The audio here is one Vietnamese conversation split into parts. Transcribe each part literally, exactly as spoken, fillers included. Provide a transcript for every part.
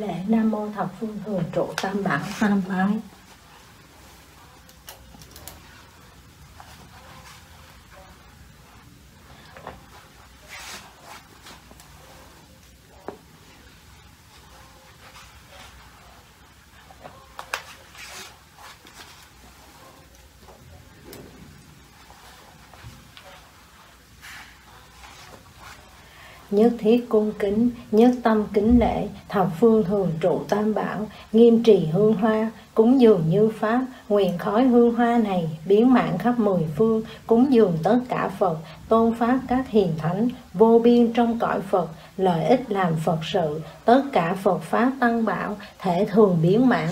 lễ Nam Mô Thập Phương Thường Trụ Tam Bảo tam bái. Nhất thiết cung kính, nhất tâm kính lễ, thập phương thường trụ tam bảo, nghiêm trì hương hoa, cúng dường như pháp, nguyện khói hương hoa này biến mạng khắp mười phương, cúng dường tất cả Phật, tôn pháp các hiền thánh, vô biên trong cõi Phật, lợi ích làm Phật sự, tất cả Phật pháp tăng bảo, thể thường biến mạng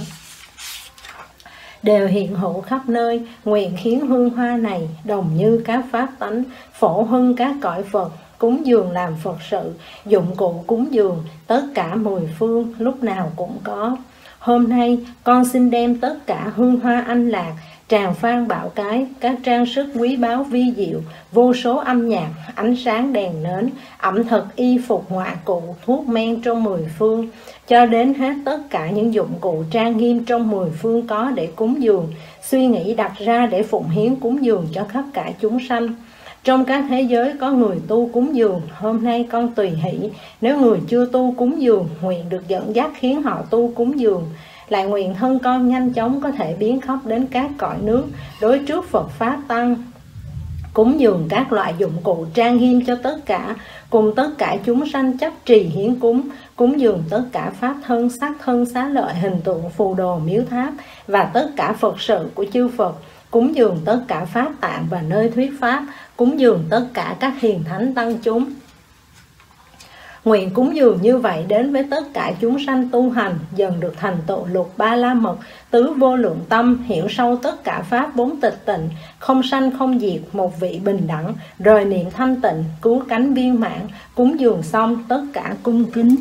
đều hiện hữu khắp nơi, nguyện khiến hương hoa này đồng như các pháp tánh, phổ hưng các cõi Phật, cúng dường làm Phật sự, dụng cụ cúng dường, tất cả mười phương, lúc nào cũng có. Hôm nay, con xin đem tất cả hương hoa anh lạc, tràng phan bảo cái, các trang sức quý báu vi diệu, vô số âm nhạc, ánh sáng đèn nến, ẩm thực y phục ngoại cụ, thuốc men trong mười phương, cho đến hết tất cả những dụng cụ trang nghiêm trong mười phương có để cúng dường, suy nghĩ đặt ra để phụng hiến cúng dường cho khắp cả chúng sanh. Trong các thế giới có người tu cúng dường, hôm nay con tùy hỷ, nếu người chưa tu cúng dường, nguyện được dẫn dắt khiến họ tu cúng dường. Lại nguyện thân con nhanh chóng có thể biến khắp đến các cõi nước, đối trước Phật Pháp Tăng, cúng dường các loại dụng cụ trang nghiêm cho tất cả, cùng tất cả chúng sanh chấp trì hiến cúng, cúng dường tất cả pháp thân, sắc thân, xá lợi, hình tượng, phù đồ, miếu tháp và tất cả Phật sự của chư Phật, cúng dường tất cả pháp tạng và nơi thuyết pháp, cúng dường tất cả các hiền thánh tăng chúng. Nguyện cúng dường như vậy đến với tất cả chúng sanh tu hành, dần được thành tựu lục ba la mật, tứ vô lượng tâm, hiểu sâu tất cả pháp bốn tịch tịnh, không sanh không diệt, một vị bình đẳng, rời niệm thanh tịnh, cứu cánh viên mãn. Cúng dường xong tất cả cung kính.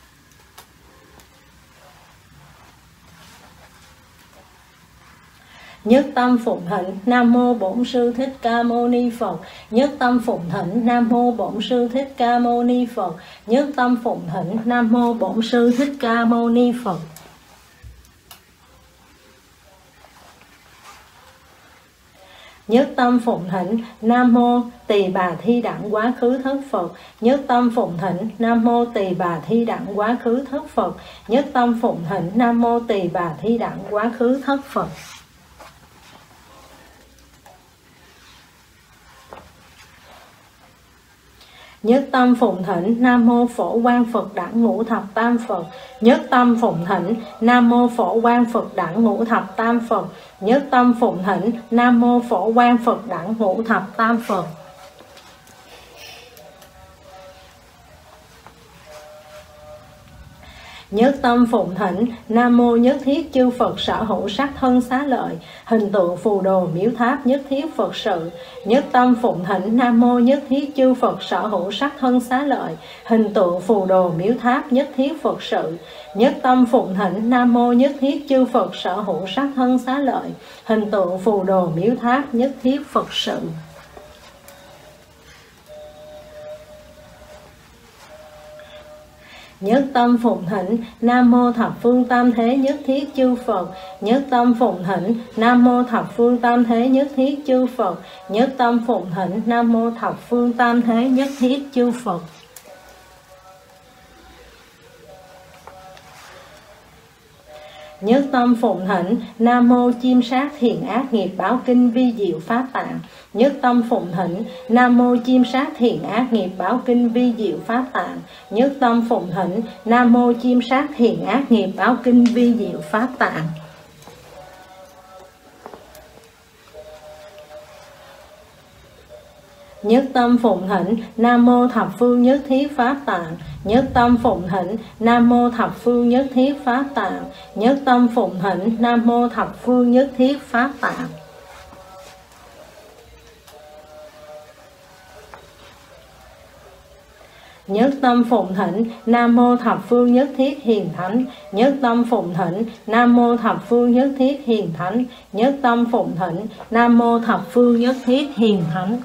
Nhất tâm phụng thịnh Nam Mô Bổn Sư Thích Ca Mâu Ni Phật. Nhất tâm phụng thịnh Nam Mô Bổn Sư Thích Ca Mâu Ni Phật. Nhất tâm phụng thịnh Nam Mô Bổn Sư Thích Ca Mâu Ni Phật. Nhất tâm phụng thịnh Nam Mô Tỳ Bà Thi Đẳng Quá Khứ Thất Phật. Nhất tâm phụng thịnh Nam Mô Tỳ Bà Thi Đẳng Quá Khứ Thất Phật. Nhất tâm phụng thịnh Nam Mô Tỳ Bà Thi Đẳng Quá Khứ Thất Phật. Nhất tâm phụng thịnh Nam Mô Phổ Quang Phật Đẳng Ngũ Thập Tam Phật. Nhất tâm phụng thịnh Nam Mô Phổ Quang Phật Đẳng Ngũ Thập Tam Phật. Nhất tâm phụng thịnh Nam Mô Phổ Quang Phật Đẳng Ngũ Thập Tam Phật. Nhất tâm phụng thịnh Nam Mô Nhất Thiết Chư Phật sở hữu sắc thân xá lợi, hình tượng phù đồ miếu tháp nhất thiết Phật sự. Nhất tâm phụng thịnh Nam Mô Nhất Thiết Chư Phật sở hữu sắc thân xá lợi, hình tượng phù đồ miếu tháp nhất thiết Phật sự. Nhất tâm phụng thịnh Nam Mô Nhất Thiết Chư Phật sở hữu sắc thân xá lợi, hình tượng phù đồ miếu tháp nhất thiết Phật sự. Nhất tâm phụng thịnh Nam Mô Thập Phương Tam Thế Nhất Thiết Chư Phật. Nhất tâm phụng thịnh Nam Mô Thập Phương Tam Thế Nhất Thiết Chư Phật. Nhất tâm phụng thịnh Nam Mô Thập Phương Tam Thế Nhất Thiết Chư Phật. Nhất tâm phụng thịnh Nam Mô Chiêm Sát Thiện Ác Nghiệp Báo Kinh Vi Diệu Pháp Tạng. Nhất tâm phụng thịnh Nam Mô Chiêm Sát Thiện Ác Nghiệp Báo Kinh Vi Diệu Pháp Tạng. Nhất tâm phụng thịnh Nam Mô Chiêm Sát Thiện Ác Nghiệp Báo Kinh Vi Diệu Pháp Tạng. Nhất tâm phụng thịnh Nam Mô Thập Phương Nhất Thiết Pháp Tạng. Nhất tâm phụng thịnh Nam Mô Thập Phương Nhất Thiết Pháp Tạng. Nhất tâm phụng thịnh Nam Mô Thập Phương Nhất Thiết Pháp Tạng. Nhất tâm phụng thịnh Nam Mô Thập Phương Nhất Thiết Hiền Thánh. Nhất tâm phụng thịnh Nam Mô Thập Phương Nhất Thiết Hiền Thánh. Nhất tâm phụng thịnh Nam Mô Thập Phương Nhất Thiết Hiền Thánh.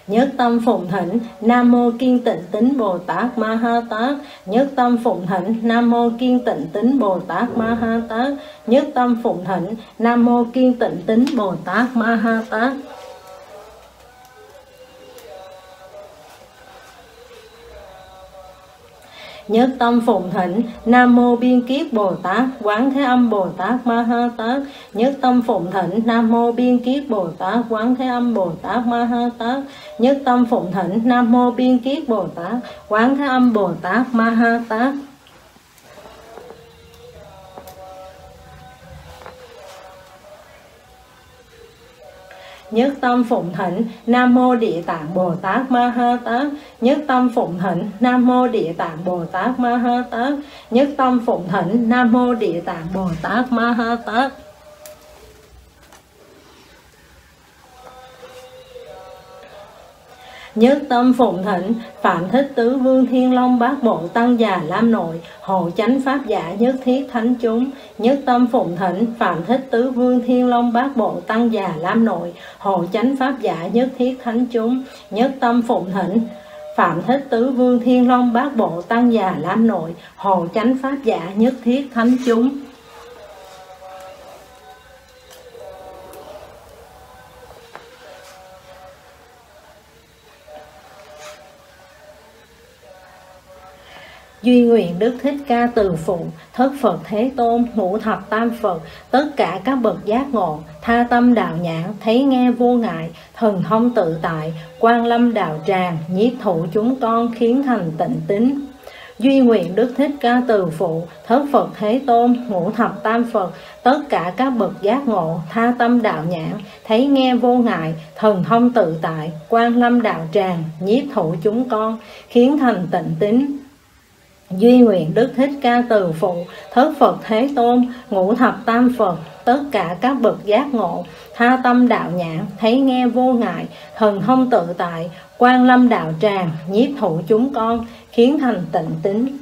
Nhất tâm phụng thỉnh Nam Mô Kiên Tịnh Tín Bồ Tát Ma Ha Tát. Nhất tâm phụng thỉnh Nam Mô Kiên Tịnh Tín Bồ Tát Ma Ha Tát. Nhất tâm phụng thỉnh Nam Mô Kiên Tịnh Tín Bồ Tát Ma Ha Tát. Nhất tâm phụng thỉnh Nam Mô Biên Kiết Bồ Tát Quán Thế Âm Bồ Tát Ma Ha Tát. Nhất tâm phụng thỉnh Nam Mô Biên Kiết Bồ Tát Quán Thế Âm Bồ Tát Ma Ha Tát. Nhất tâm phụng thỉnh Nam Mô Biên Kiết Bồ Tát Quán Thế Âm Bồ Tát Ma Ha Tát. Nhất tâm phụng thỉnh Nam Mô Địa Tạng Bồ Tát Ma Ha Tát. Nhất tâm phụng thỉnh Nam Mô Địa Tạng Bồ Tát Ma Ha Tát. Nhất tâm phụng thỉnh Nam Mô Địa Tạng Bồ Tát Ma Ha Tát. Nhất tâm phụng thỉnh Phạm Thích Tứ Vương Thiên Long Bát Bộ Tăng Già Lam Nội hộ chánh pháp giả nhất thiết thánh chúng. Nhất tâm phụng thỉnh Phạm Thích Tứ Vương Thiên Long Bát Bộ Tăng Già Lam Nội hộ chánh pháp giả nhất thiết thánh chúng. Nhất tâm phụng thỉnh Phạm Thích Tứ Vương Thiên Long Bát Bộ Tăng Già Lam Nội hộ chánh pháp giả nhất thiết thánh chúng. Duy nguyện Đức Thích Ca Từ Phụ, Thất Phật Thế Tôn, Ngũ Thập Tam Phật, tất cả các bậc giác ngộ, tha tâm đạo nhãn, thấy nghe vô ngại, thần thông tự tại, quang lâm đạo tràng, nhiếp thụ chúng con, khiến thành tịnh tín. Duy nguyện Đức Thích Ca Từ Phụ, Thất Phật Thế Tôn, Ngũ Thập Tam Phật, tất cả các bậc giác ngộ, tha tâm đạo nhãn, thấy nghe vô ngại, thần thông tự tại, quang lâm đạo tràng, nhiếp thụ chúng con, khiến thành tịnh tín. Duy nguyện Đức Thích Ca Từ Phụ, Thất Phật Thế Tôn, Ngũ Thập Tam Phật, tất cả các bậc giác ngộ, tha tâm đạo nhãn, thấy nghe vô ngại, thần thông tự tại, quang lâm đạo tràng, nhiếp thụ chúng con, khiến thành tịnh tín.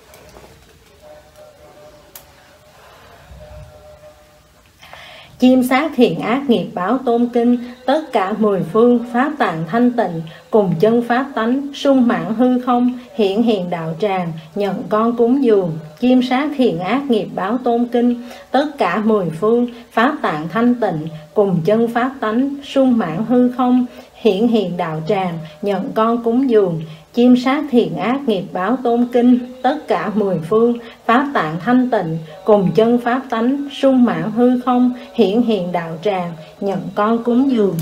Chiêm sát thiện ác nghiệp báo tôn kinh, tất cả mười phương pháp tạng thanh tịnh, cùng chân pháp tánh, sung mãn hư không, hiện hiện đạo tràng, nhận con cúng dường. Chiêm sát thiện ác nghiệp báo tôn kinh, tất cả mười phương pháp tạng thanh tịnh, cùng chân pháp tánh, sung mãn hư không, hiện hiện đạo tràng, nhận con cúng dường. Chiêm sát thiện ác nghiệp báo tôn kinh, tất cả mười phương pháp tạng thanh tịnh, cùng chân pháp tánh, sung mãn hư không, hiện hiện đạo tràng, nhận con cúng dường.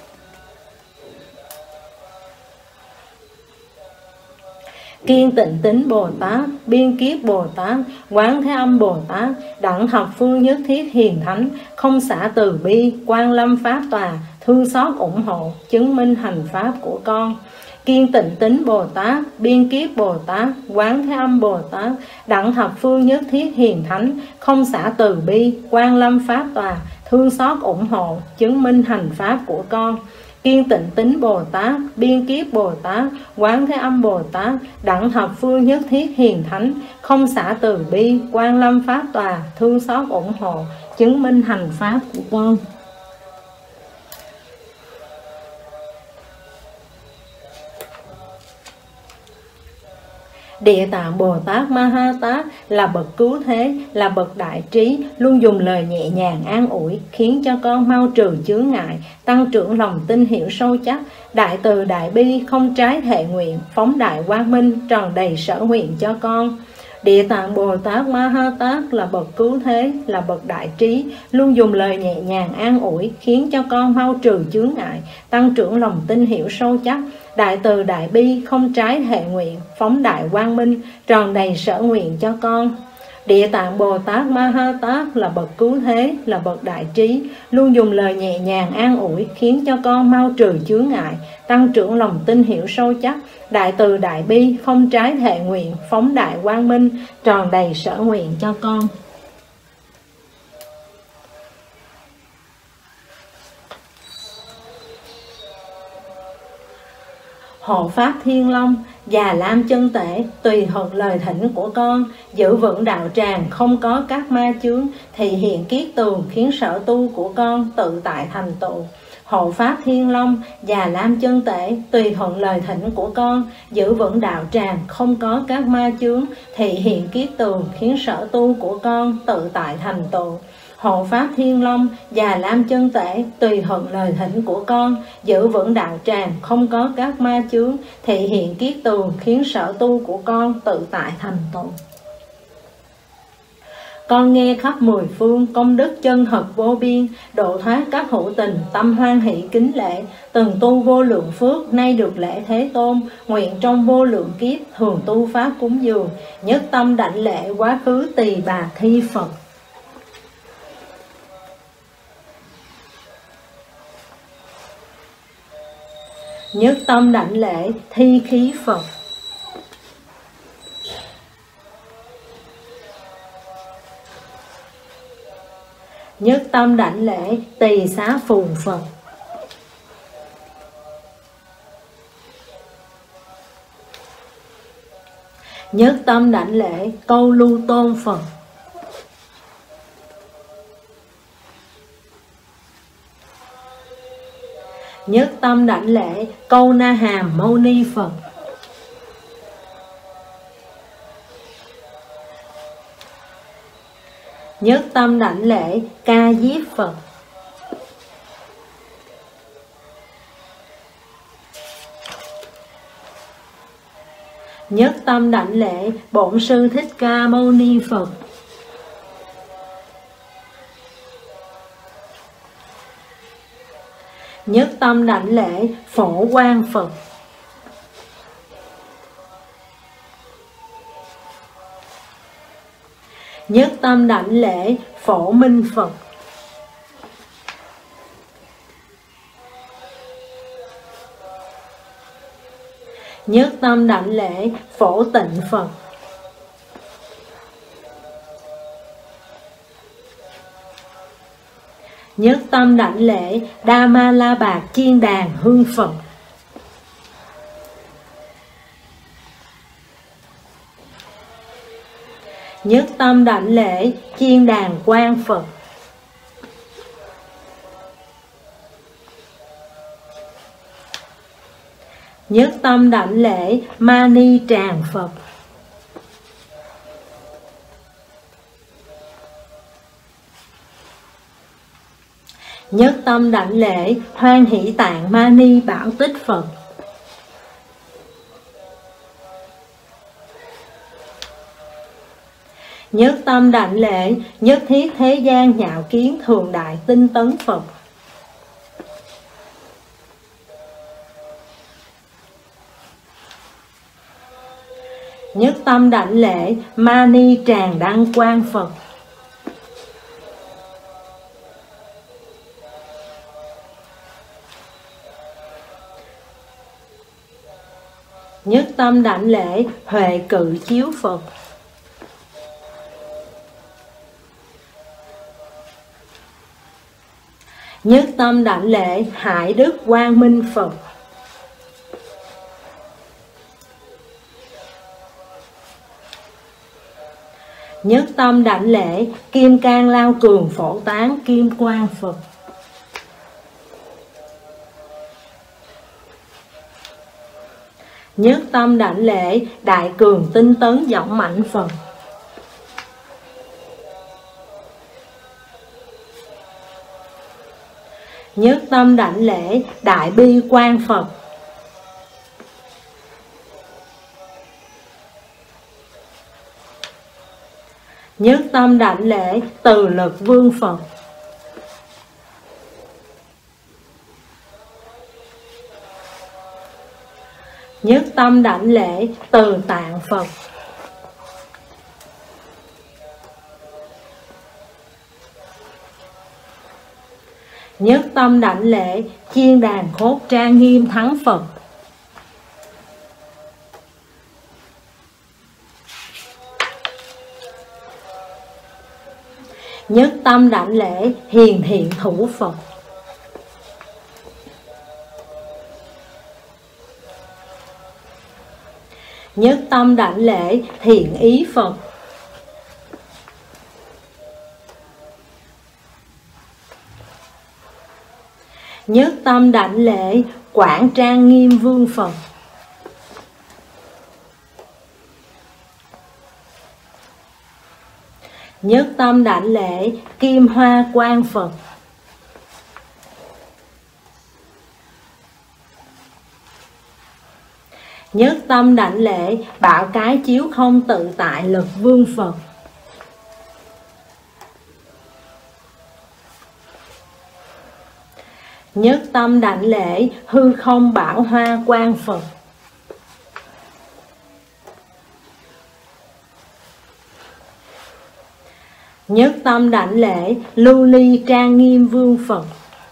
Kiên Tịnh Tín Bồ Tát, Biên Kiết Bồ Tát, Quán Thế Âm Bồ Tát, đẳng thập phương nhất thiết hiền thánh, không xả từ bi, quang lâm pháp tòa, thương xót ủng hộ, chứng minh hành pháp của con. Kiên Tịnh Tín Bồ Tát, Biên Kiết Bồ Tát, Quán Thế Âm Bồ Tát, đẳng thập phương nhất thiết hiền thánh, không xả từ bi, quang lâm pháp tòa, thương xót ủng hộ, chứng minh hành pháp của con. Kiên Tịnh Tín Bồ Tát, Biên Kiết Bồ Tát, Quán Thế Âm Bồ Tát, đẳng thập phương nhất thiết hiền thánh, không xả từ bi, quang lâm pháp tòa, thương xót ủng hộ, chứng minh hành pháp của con. Địa Tạng Bồ Tát Ma Ha Tát là bậc cứu thế, là bậc đại trí, luôn dùng lời nhẹ nhàng an ủi, khiến cho con mau trừ chướng ngại, tăng trưởng lòng tin hiểu sâu chắc, đại từ đại bi, không trái thệ nguyện, phóng đại quang minh, tròn đầy sở nguyện cho con. Địa Tạng Bồ Tát Ma Ha Tát là bậc cứu thế, là bậc đại trí, luôn dùng lời nhẹ nhàng an ủi, khiến cho con mau trừ chướng ngại, tăng trưởng lòng tin hiểu sâu chắc, đại từ đại bi, không trái hệ nguyện, phóng đại quang minh, tròn đầy sở nguyện cho con. Địa Tạng Bồ Tát Ma Ha Tát là bậc cứu thế, là bậc đại trí, luôn dùng lời nhẹ nhàng an ủi, khiến cho con mau trừ chướng ngại, tăng trưởng lòng tin hiểu sâu chắc, đại từ đại bi, không trái thệ nguyện, phóng đại quang minh, tròn đầy sở nguyện cho con. Hộ Pháp Thiên Long, Già Lam Chân Tể, tùy thuận lời thỉnh của con, giữ vững đạo tràng, không có các ma chướng, thị hiện kiết tường, khiến sở tu của con tự tại thành tựu. hộ pháp Thiên Long, Già Lam Chân Tể, tùy thuận lời thỉnh của con, giữ vững đạo tràng, không có các ma chướng, thị hiện kiết tường, khiến sở tu của con tự tại thành tựu. Hộ pháp Thiên Long, Già Lam Chân Tể, tùy thuận lời thỉnh của con, giữ vững đạo tràng, không có các ma chướng, thị hiện kiết tường, khiến sở tu của con tự tại thành tựu. Con nghe khắp mười phương, công đức chân thật vô biên, độ thoát các hữu tình, tâm hoan hỷ kính lễ, từng tu vô lượng phước, nay được lễ Thế Tôn, nguyện trong vô lượng kiếp, thường tu pháp cúng dường, nhất tâm đảnh lễ quá khứ Tỳ Bà Thi Phật. Nhất tâm đảnh lễ Thi Khí Phật. Nhất tâm đảnh lễ Tỳ Xá Phù Phật. Nhất tâm đảnh lễ Câu Lưu Tôn Phật. Nhất tâm đảnh lễ Câu Na Hàm Mâu Ni Phật. Nhất tâm đảnh lễ Ca Diếp Phật. Nhất tâm đảnh lễ Bổn Sư Thích Ca Mâu Ni Phật. Nhất tâm đảnh lễ Phổ Quang Phật. Nhất tâm đảnh lễ Phổ Minh Phật. Nhất tâm đảnh lễ Phổ Tịnh Phật. Nhất tâm đảnh lễ Đa Ma La Bạc Chiên Đàn Hương Phật. Nhất tâm đảnh lễ Chiên Đàn Quang Phật. Nhất tâm đảnh lễ Mani Tràng Phật. Nhất tâm đảnh lễ Hoan Hỷ Tạng Mani Bảo Tích Phật. Nhất tâm đảnh lễ Nhất Thiết Thế Gian Nhạo Kiến Thường Đại Tinh Tấn Phật. Nhất tâm đảnh lễ Mani Tràng Đăng Quang Phật. Nhất tâm đảnh lễ Huệ Cự Chiếu Phật. Nhất tâm đảnh lễ Hải Đức Quang Minh Phật. Nhất tâm đảnh lễ Kim Cang Lao Cường Phổ Tán Kim Quang Phật. Nhất tâm đảnh lễ Đại Cường Tinh Tấn Dõng Mạnh Phật. Nhất tâm đảnh lễ Đại Bi Quang Phật. Nhất tâm đảnh lễ Từ Lực Vương Phật. Nhất tâm đảnh lễ Từ Tạng Phật. Nhất tâm đảnh lễ Chiên Đàn Khốt Trang Nghiêm Thắng Phật. Nhất tâm đảnh lễ Hiền Thiện Thủ Phật. Nhất tâm đảnh lễ Thiện Ý Phật. Nhất tâm đảnh lễ Quảng Trang Nghiêm Vương Phật. Nhất tâm đảnh lễ Kim Hoa Quang Phật. Nhất tâm đảnh lễ Bảo Cái Chiếu Không Tự Tại Lực Vương Phật. Nhất tâm đảnh lễ Hư Không Bảo Hoa Quang Phật. Nhất tâm đảnh lễ Lưu Ly Trang Nghiêm Vương Phật.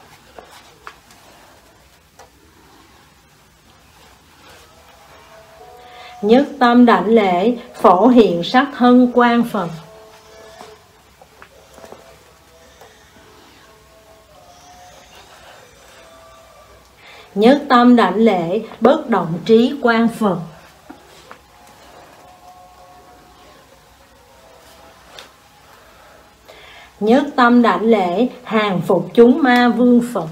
Nhất tâm đảnh lễ Phổ Hiện Sắc Thân Quang Phật. Nhất tâm đảnh lễ Bất Động Trí Quang Phật. Nhất tâm đảnh lễ Hàng Phục Chúng Ma Vương Phật.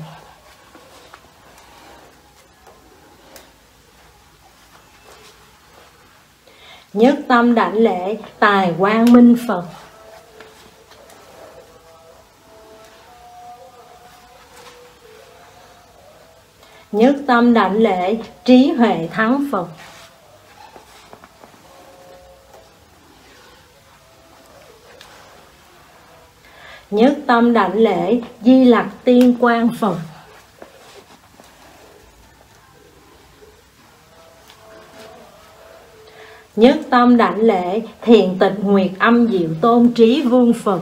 Nhất tâm đảnh lễ Tài Quang Minh Phật. Nhất tâm đảnh lễ Trí Huệ Thắng Phật. Nhất tâm đảnh lễ Di Lặc Tiên Quang Phật. Nhất tâm đảnh lễ Thiện Tịch Nguyệt Âm Diệu Tôn Trí Vương Phật.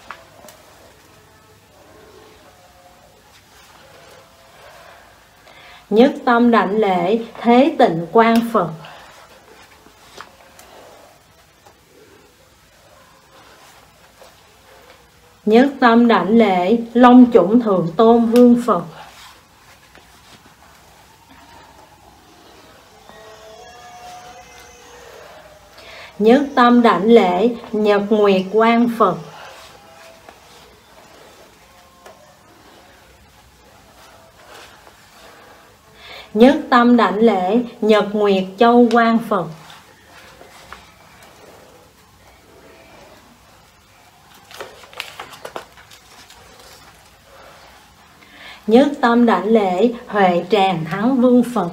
Nhất tâm đảnh lễ Thế Tịnh Quang Phật. Nhất tâm đảnh lễ Long Chủng Thượng Tôn Vương Phật. Nhất tâm đảnh lễ Nhật Nguyệt Quang Phật. Nhất tâm đảnh lễ Nhật Nguyệt Châu Quang Phật. Nhất tâm đảnh lễ Huệ Tràng Thắng Vương Phật.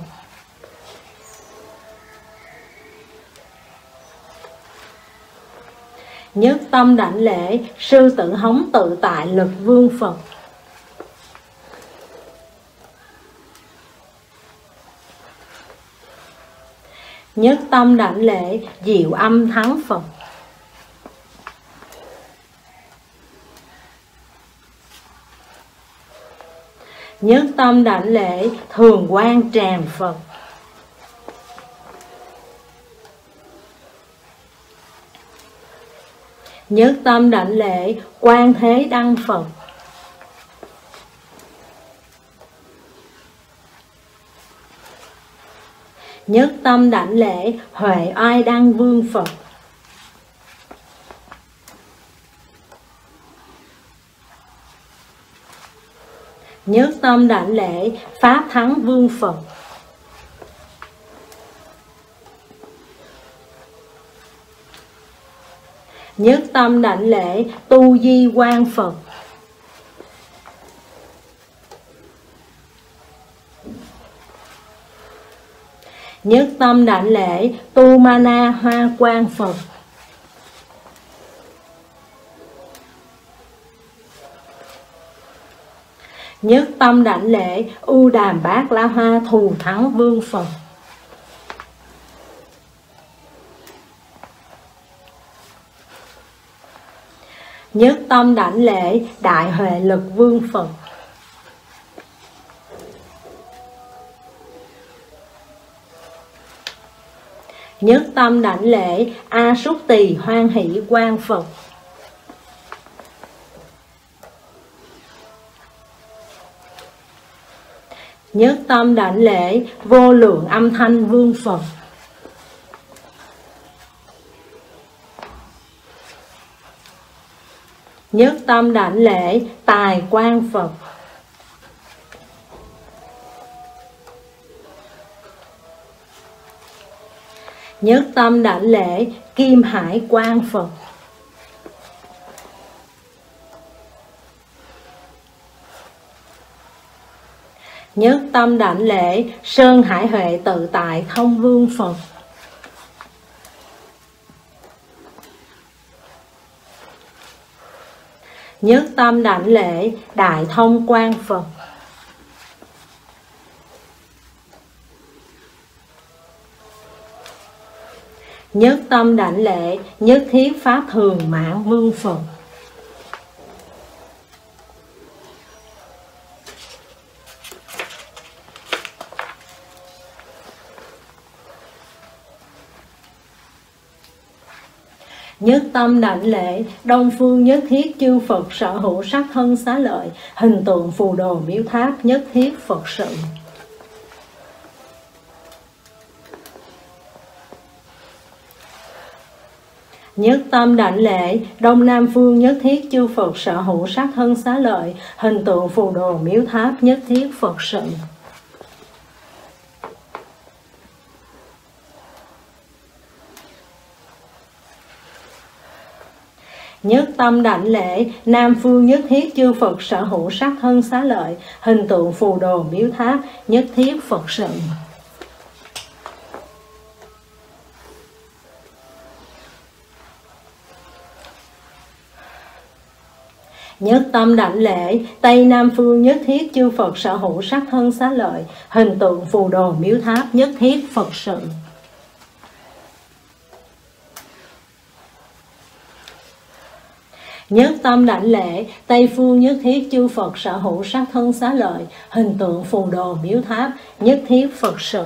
Nhất tâm đảnh lễ Sư Tử Hống Tự Tại Lực Vương Phật. Nhất tâm đảnh lễ Diệu Âm Thắng Phật. Nhất tâm đảnh lễ Thường Quang Tràng Phật. Nhất tâm đảnh lễ Quan Thế Đăng Phật. Nhất tâm đảnh lễ Huệ Oai Đăng Vương Phật. Nhất tâm đảnh lễ Pháp Thắng Vương Phật. Nhất tâm đảnh lễ Tu Di Quang Phật. Nhất tâm đảnh lễ Tu Ma Na Hoa Quang Phật. Nhất tâm đảnh lễ U Đàm Bát La Hoa Thù Thắng Vương Phật. Nhất tâm đảnh lễ Đại Huệ Lực Vương Phật. Nhất tâm đảnh lễ A Súc Tỳ Hoan Hỷ Quang Phật. Nhất tâm đảnh lễ Vô Lượng Âm Thanh Vương Phật. Nhất tâm đảnh lễ Tài Quang Phật. Nhất tâm đảnh lễ Kim Hải Quang Phật. Nhất tâm đảnh lễ Sơn Hải Huệ Tự Tại Thông Vương Phật. Nhất tâm đảnh lễ Đại Thông Quang Phật. Nhất tâm đảnh lễ Nhất Thiết Pháp Thường Mãn Vương Phật. Nhất tâm đảnh lễ Đông Phương Nhất Thiết Chư Phật sở hữu sắc thân xá lợi, hình tượng phù đồ miếu tháp nhất thiết Phật sự. Nhất tâm đảnh lễ Đông Nam Phương Nhất Thiết Chư Phật sở hữu sắc thân xá lợi, hình tượng phù đồ miếu tháp nhất thiết Phật sự. Nhất tâm đảnh lễ Nam Phương Nhất Thiết Chư Phật sở hữu sắc thân xá lợi, hình tượng phù đồ miếu tháp nhất thiết Phật sự. Nhất tâm đảnh lễ Tây Nam Phương Nhất Thiết Chư Phật sở hữu sắc thân xá lợi, hình tượng phù đồ miếu tháp nhất thiết Phật sự. Nhất tâm đảnh lễ Tây Phương Nhất Thiết Chư Phật sở hữu sắc thân xá lợi, hình tượng phù đồ miếu tháp nhất thiết Phật sự.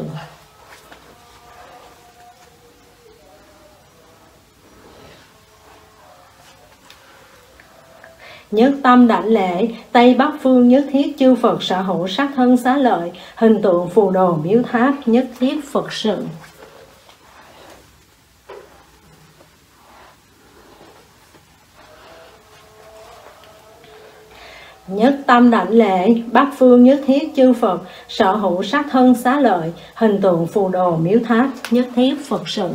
Nhất tâm đảnh lễ Tây Bắc Phương Nhất Thiết Chư Phật sở hữu sắc thân xá lợi, hình tượng phù đồ miếu tháp nhất thiết Phật sự. Nhất tâm đảnh lễ Bắc Phương Nhất Thiết Chư Phật sở hữu sắc thân xá lợi, hình tượng phù đồ miếu tháp nhất thiết Phật sự.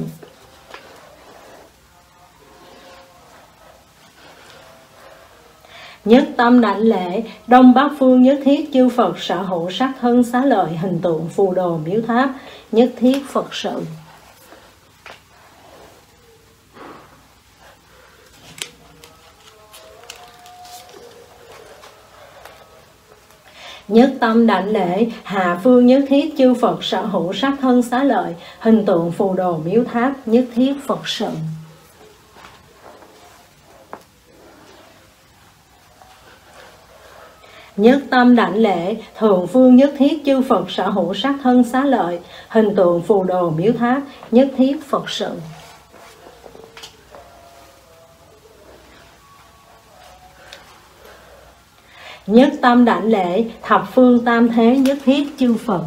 Nhất tâm đảnh lễ Đông Bắc Phương Nhất Thiết Chư Phật sở hữu sắc thân xá lợi, hình tượng phù đồ miếu tháp nhất thiết Phật sự. Nhất tâm đảnh lễ Hạ Phương Nhất Thiết Chư Phật sở hữu sắc thân xá lợi, hình tượng phù đồ miếu tháp nhất thiết Phật sự. Nhất tâm đảnh lễ Thượng Phương Nhất Thiết Chư Phật sở hữu sắc thân xá lợi, hình tượng phù đồ miếu tháp nhất thiết Phật sự. Nhất tâm đảnh lễ Thập Phương Tam Thế Nhất Thiết Chư Phật.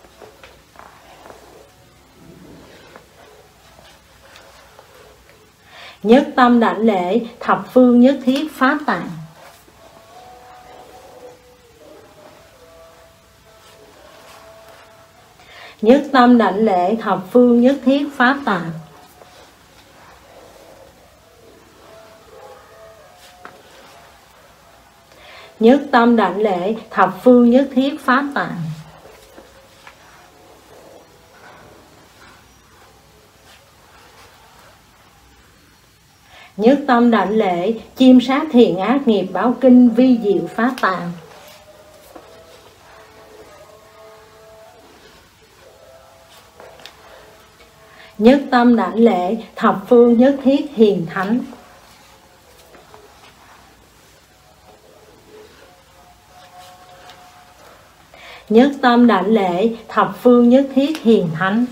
Nhất tâm đảnh lễ Thập Phương Nhất Thiết Pháp Tạng. Nhất tâm đảnh lễ Thập Phương Nhất Thiết Pháp Tạng. Nhất tâm đảnh lễ Thập Phương Nhất Thiết Pháp Tạng. Nhất tâm đảnh lễ Chiêm Sát Thiện Ác Nghiệp Báo Kinh Vi Diệu Pháp Tạng. Nhất tâm đảnh lễ Thập Phương Nhất Thiết Hiền Thánh. Nhất tâm đảnh lễ Thập Phương Nhất Thiết Hiền Thánh.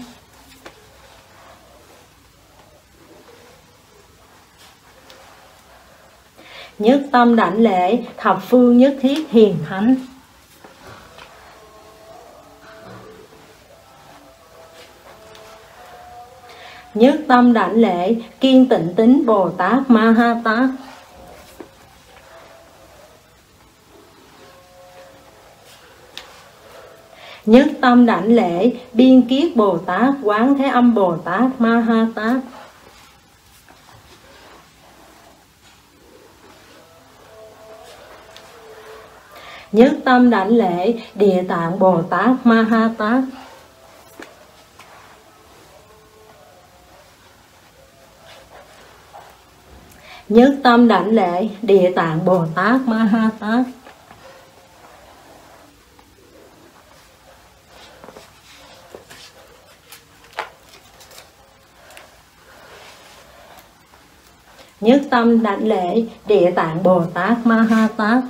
Nhất tâm đảnh lễ Thập Phương Nhất Thiết Hiền Thánh. Nhất tâm đảnh lễ Kiên Tịnh Tín Bồ Tát Ma Ha Tát. Nhất tâm đảnh lễ Biên Kiết Bồ Tát Quán Thế Âm Bồ Tát Ma Ha Tát. Nhất tâm đảnh lễ Địa Tạng Bồ Tát Ma Ha Tát. Nhất tâm đảnh lễ Địa Tạng Bồ Tát Ma Ha Tát. Nhất tâm đảnh lễ Địa Tạng Bồ Tát Ma Ha Tát.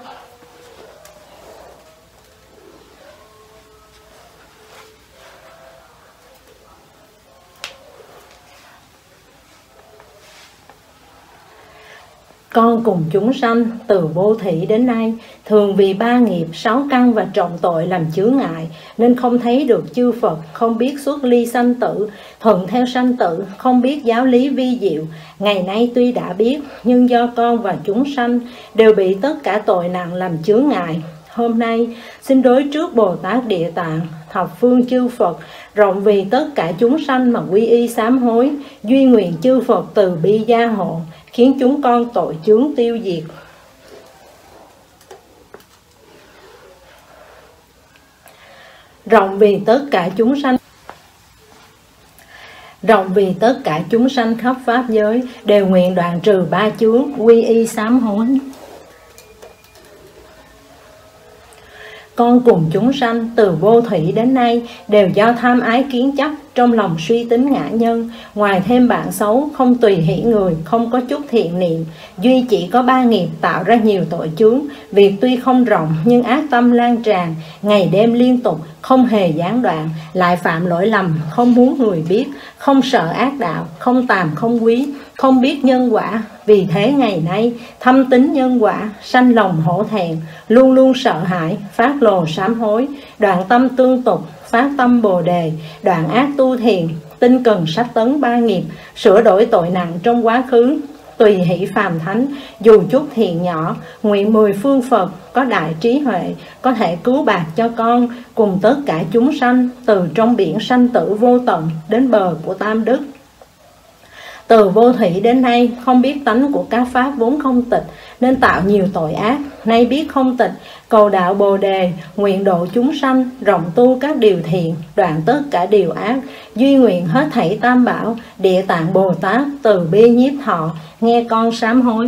Con cùng chúng sanh từ vô thủy đến nay thường vì ba nghiệp, sáu căn và trọng tội làm chướng ngại, nên không thấy được chư Phật, không biết xuất ly sanh tử, thuận theo sanh tử, không biết giáo lý vi diệu. Ngày nay tuy đã biết, nhưng do con và chúng sanh đều bị tất cả tội nặng làm chướng ngại. Hôm nay xin đối trước Bồ Tát Địa Tạng, thập phương chư Phật, rộng vì tất cả chúng sanh mà quy y sám hối, duy nguyện chư Phật từ bi gia hộ, khiến chúng con tội chướng tiêu diệt. Rộng vì tất cả chúng sanh Rộng vì tất cả chúng sanh khắp pháp giới đều nguyện đoạn trừ ba chướng, quy y sám hối. Con cùng chúng sanh từ vô thủy đến nay đều do tham ái kiến chấp, trong lòng suy tính ngã nhân, ngoài thêm bạn xấu, không tùy hỷ người, không có chút thiện niệm, duy chỉ có ba nghiệp tạo ra nhiều tội chướng. Việc tuy không rộng nhưng ác tâm lan tràn, ngày đêm liên tục, không hề gián đoạn, lại phạm lỗi lầm, không muốn người biết, không sợ ác đạo, không tàm không quý, không biết nhân quả. Vì thế ngày nay thâm tín nhân quả, sanh lòng hổ thẹn, luôn luôn sợ hãi, phát lồ sám hối, đoạn tâm tương tục, phát tâm bồ đề, đoạn ác tu thiền, tinh cần sách tấn ba nghiệp, sửa đổi tội nặng trong quá khứ, tùy hỷ phàm thánh, dù chút thiện nhỏ, nguyện mười phương Phật có đại trí huệ, có thể cứu bạc cho con cùng tất cả chúng sanh từ trong biển sanh tử vô tận đến bờ của tam đức. Từ vô thủy đến nay không biết tánh của các pháp vốn không tịch, nên tạo nhiều tội ác. Nay biết không tịch, cầu đạo bồ đề, nguyện độ chúng sanh, rộng tu các điều thiện, đoạn tất cả điều ác, duy nguyện hết thảy tam bảo. Địa Tạng Bồ Tát từ bi nhiếp thọ, nghe con sám hối.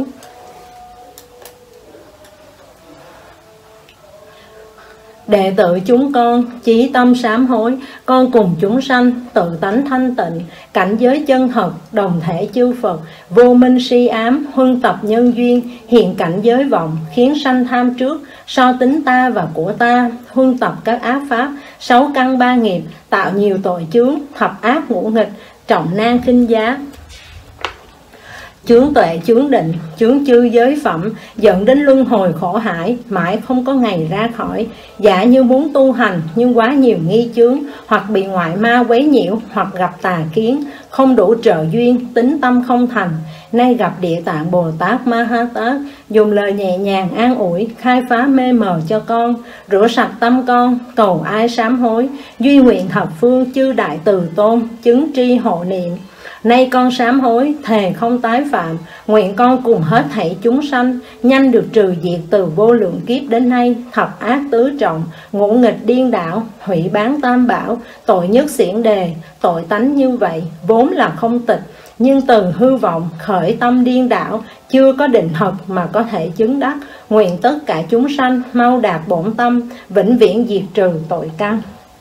Đệ tử chúng con chí tâm sám hối, con cùng chúng sanh tự tánh thanh tịnh, cảnh giới chân thật, đồng thể chư Phật, vô minh si ám, huân tập nhân duyên, hiện cảnh giới vọng, khiến sanh tham trước, so tính ta và của ta, huân tập các ác pháp, sáu căn ba nghiệp, tạo nhiều tội chướng, thập ác ngũ nghịch, trọng nan khinh giá, chướng tuệ chướng định, chướng chư giới phẩm, dẫn đến luân hồi khổ hải, mãi không có ngày ra khỏi. Giả như muốn tu hành nhưng quá nhiều nghi chướng, hoặc bị ngoại ma quấy nhiễu, hoặc gặp tà kiến, không đủ trợ duyên, tính tâm không thành. Nay gặp Địa Tạng Bồ Tát Ma Ha Tát, dùng lời nhẹ nhàng an ủi, khai phá mê mờ cho con, rửa sạch tâm con, cầu ai sám hối, duy nguyện thập phương chư đại từ tôn, chứng tri hộ niệm. Nay con sám hối, thề không tái phạm, nguyện con cùng hết thảy chúng sanh, nhanh được trừ diệt từ vô lượng kiếp đến nay, thập ác tứ trọng, ngũ nghịch điên đảo, hủy bán tam bảo, tội nhất xiển đề. Tội tánh như vậy, vốn là không tịch, nhưng từ hư vọng, khởi tâm điên đảo, chưa có định thật mà có thể chứng đắc. Nguyện tất cả chúng sanh, mau đạt bổn tâm, vĩnh viễn diệt trừ tội căn.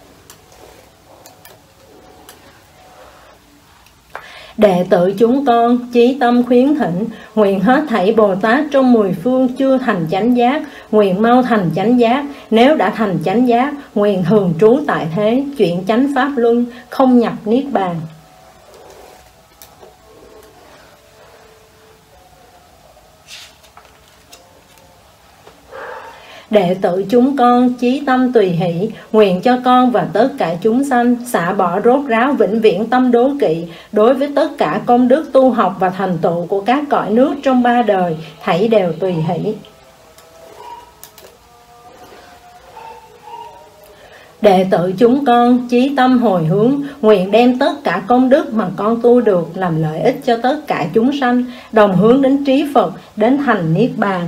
Đệ tử chúng con chí tâm khuyến thỉnh, nguyện hết thảy Bồ Tát trong mười phương chưa thành chánh giác, nguyện mau thành chánh giác. Nếu đã thành chánh giác, nguyện thường trú tại thế, chuyển chánh pháp luân, không nhập niết bàn. Đệ tử chúng con chí tâm tùy hỷ, nguyện cho con và tất cả chúng sanh xả bỏ rốt ráo vĩnh viễn tâm đố kỵ, đối với tất cả công đức tu học và thành tựu của các cõi nước trong ba đời, thảy đều tùy hỷ. Đệ tử chúng con chí tâm hồi hướng, nguyện đem tất cả công đức mà con tu được làm lợi ích cho tất cả chúng sanh, đồng hướng đến trí Phật, đến thành Niết Bàn.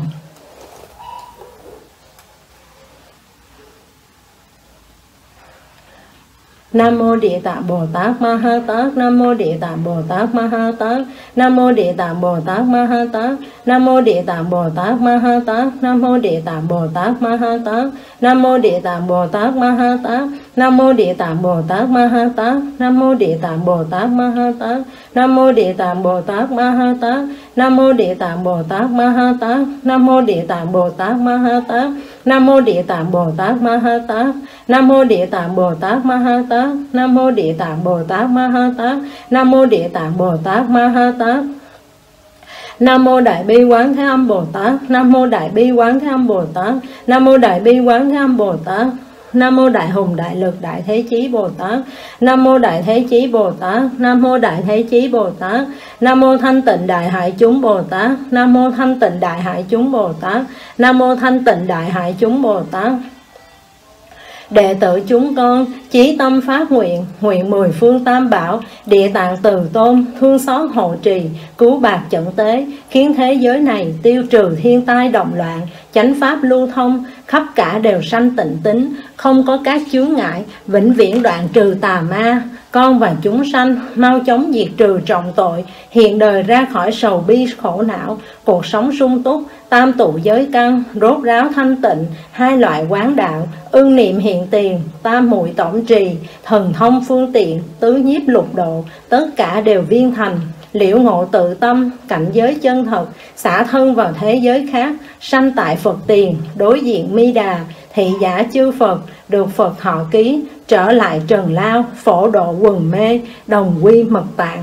Nam mô Địa Tạng Bồ Tát Ma Ha Tát. Nam mô Địa Tạng Bồ Tát Ma Ha Tát. Nam mô Địa Tạng Bồ Tát Ma Ha Tát. Nam mô Địa Tạng Bồ Tát Ma Ha Tát. Nam mô Địa Tạng Bồ Tát Ma Ha Tát. Nam mô Địa Tạng Bồ Tát Ma Ha Tát. Nam mô Địa Tạng Bồ Tát Ma Ha Tát. Nam mô Địa Tạng Bồ Tát Ma Ha Tát. Nam mô Địa Tạng Bồ Tát Ma Ha Tát. Nam mô Địa Tạng Bồ Tát Ma Ha Tát. Nam mô Địa Tạng Bồ Tát Ma Ha Tát. Nam mô Địa Tạng Bồ Tát Ma Ha Tát. Nam mô Địa Tạng Bồ Tát Ma Ha Tát. Nam mô Địa Tạng Bồ Tát Ma Ha Tát. Nam mô Địa Tạng Bồ Tát Ma Ha Tát. Nam mô Đại Bi Quán Thế Âm Bồ Tát. Nam mô Đại Bi Quán Thế Âm Bồ Tát. Nam mô Đại Bi Quán Thế Âm Bồ Tát. Nam mô Đại Hùng Đại Lực Đại Thế Chí Bồ Tát. Nam mô Đại Thế Chí Bồ Tát. Nam mô Đại Thế Chí Bồ Tát. Nam mô Thanh Tịnh Đại Hải Chúng Bồ Tát. Nam mô Thanh Tịnh Đại Hải Chúng Bồ Tát. Nam mô Thanh Tịnh Đại Hải Chúng Bồ Tát. Đệ tử chúng con chí tâm phát nguyện, nguyện mười phương tam bảo, Địa Tạng Từ Tôn, thương xót hộ trì, cứu bạc chẩn tế, khiến thế giới này tiêu trừ thiên tai động loạn, chánh pháp lưu thông, khắp cả đều sanh tịnh tính, không có các chướng ngại, vĩnh viễn đoạn trừ tà ma. Con và chúng sanh mau chóng diệt trừ trọng tội, hiện đời ra khỏi sầu bi khổ não, cuộc sống sung túc, tam tụ giới căn, rốt ráo thanh tịnh, hai loại quán đạo, ưng niệm hiện tiền, tam muội tổng trì, thần thông phương tiện, tứ nhiếp lục độ, tất cả đều viên thành. Liễu ngộ tự tâm, cảnh giới chân thật, xả thân vào thế giới khác, sanh tại Phật tiền, đối diện Mi Đà, thị giả chư Phật, được Phật thọ ký, trở lại trần lao, phổ độ quần mê, đồng quy mật tạng.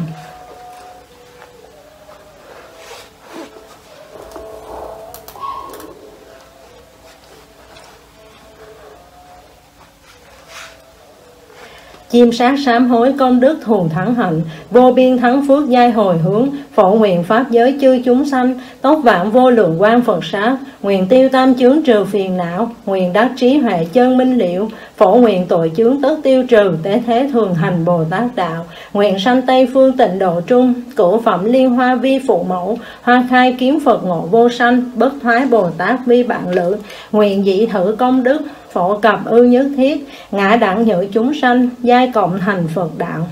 Chiêm sát sám hối công đức thù thắng hạnh, vô biên thắng phước giai hồi hướng, phổ nguyện pháp giới chư chúng sanh, tốc vạn vô lượng quang Phật sát, nguyện tiêu tam chướng trừ phiền não, nguyện đắc trí huệ chân minh liễu, phổ nguyện tội chướng tất tiêu trừ, tế thế thường hành Bồ Tát đạo, nguyện sanh Tây phương tịnh độ trung, cửu phẩm liên hoa vi phụ mẫu, hoa khai kiếm Phật ngộ vô sanh, bất thoái Bồ Tát vi bạn lữ, nguyện dị thử công đức, phổ cập ư nhất thiết, ngã đẳng nhự chúng sanh, giai cộng thành Phật đạo.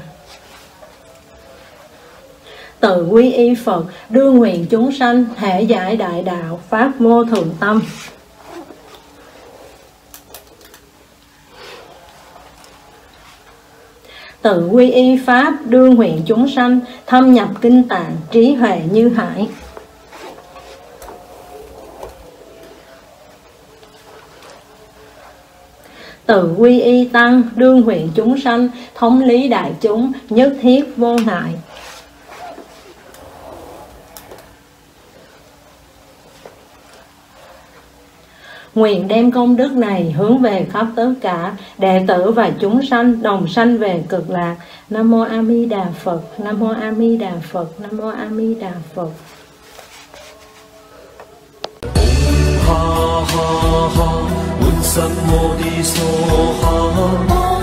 Tự quy y Phật, đưa nguyện chúng sanh, thể giải đại đạo, pháp vô thượng tâm. Tự quy y Pháp, đưa nguyện chúng sanh, thâm nhập kinh tạng, trí huệ như hải. Tự quy y Tăng, đương nguyện chúng sanh, thống lý đại chúng, nhất thiết vô ngại. Nguyện đem công đức này hướng về khắp tất cả đệ tử và chúng sanh, đồng sanh về cực lạc. Nam mô A Di Đà Phật. Nam mô A Di Đà Phật. Nam mô A Di Đà Phật. Ha ha ha, Bổn Sư Mô Ni Sô Ha.